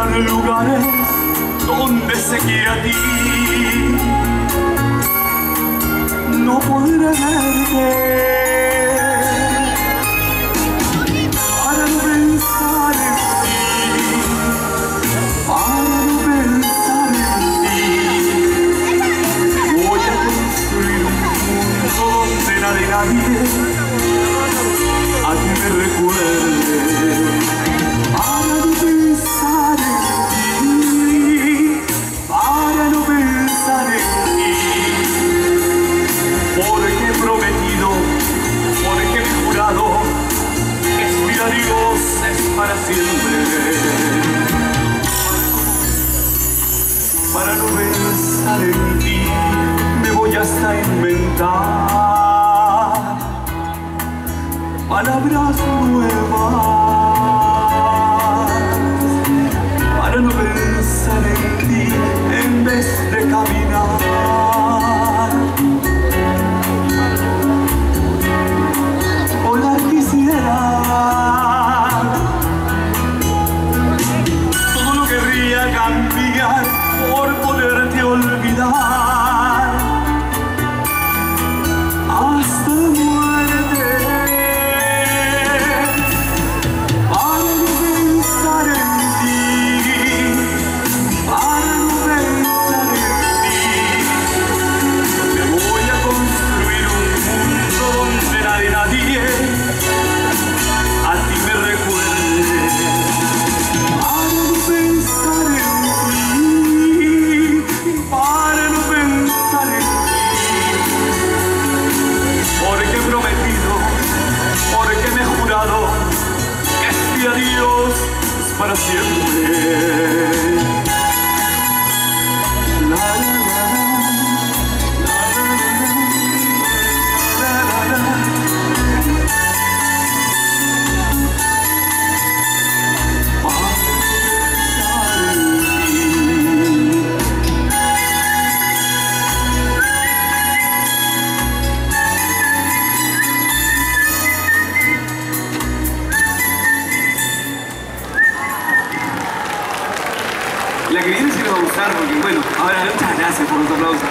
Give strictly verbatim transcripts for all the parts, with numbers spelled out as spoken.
habrán lugares donde sé que a ti no podré verte, para no pensar en ti, para no pensar en ti. Voy a construir un mundo donde nadie, nadie a ti me recuerde, para no pensar en ti, para no pensar en ti, porque he prometido, porque he jurado que subir a Dios es para siempre, para no pensar en ti me voy hasta inventar palabras nuevas, para no pensar en ti en vez de caminar. Volar quisiera, todo lo querría cambiar por poderte olvidar hasta la muerte. Adiós para siempre. La, la, la, la, la, la, la. La que viene sí le va a gustar porque, bueno, ahora muchas gracias por los aplausos.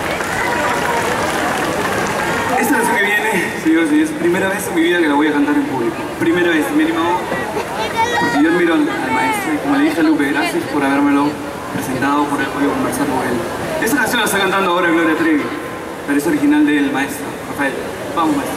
Esta canción que viene, señores y señores, es primera vez en mi vida que la voy a cantar en público. Primera vez, me he animado porque yo admiro al, al maestro y como le dije a Lupe, gracias por habérmelo presentado, por haber podido conversar con él. Esta canción la está cantando ahora Gloria Trevi, pero es original del maestro, Rafael. Vamos, maestro.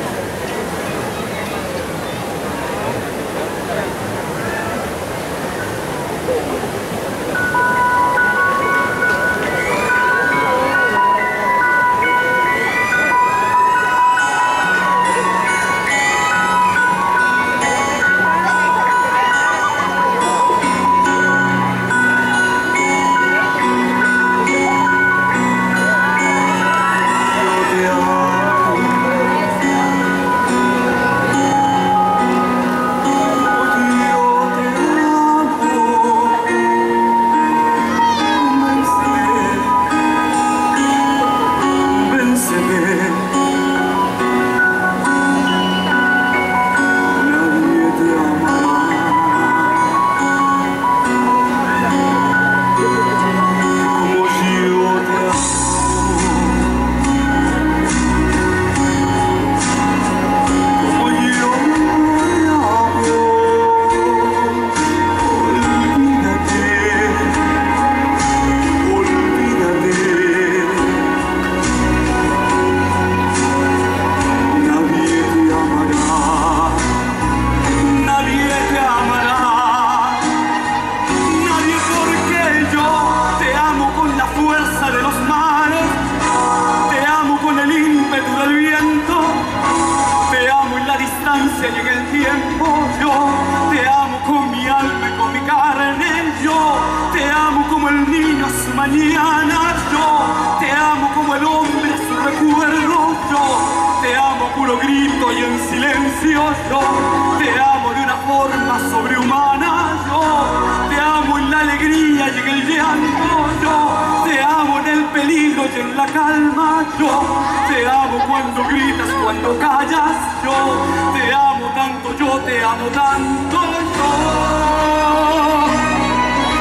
Y en el tiempo yo te amo con mi alma y con mi carne, yo te amo como el niño a su mañana, yo te amo como el hombre a su recuerdo, yo te amo a puro grito y en silencio, yo te amo de una forma sobrehumana, yo te amo en la alegría y en el llanto, yo te amo en el peligro y en la calma, yo te amo cuando gritas, cuando callas, yo te amo tanto, yo te amo tanto, yo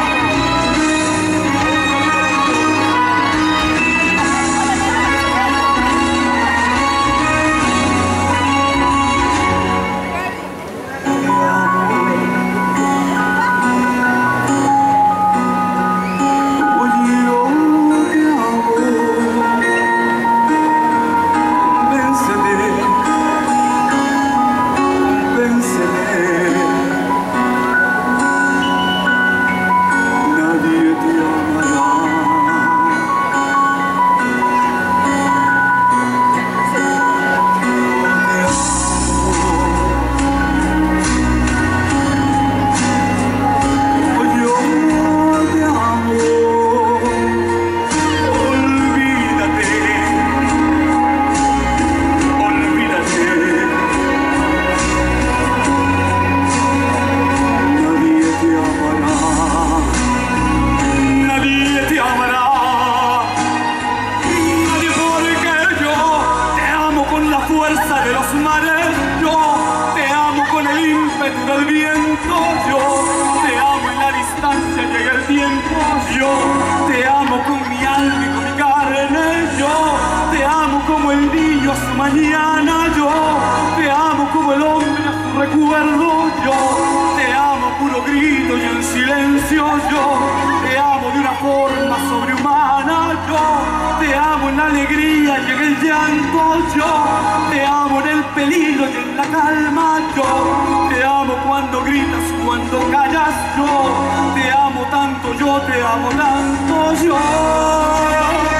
distancia llega el tiempo. Yo te amo con mi alma y con mi carne. Yo te amo como el niño a su mañana. Yo te amo como el hombre a su recuerdo. Yo te amo a puro grito y en silencio. Yo te amo de una forma sobrehumana. Yo te amo en la alegría y en el llanto. Yo te amo en el peligro y en la calma. Yo te amo cuando gritas, cuando callas. Yo te amo tanto, yo te amo tanto, yo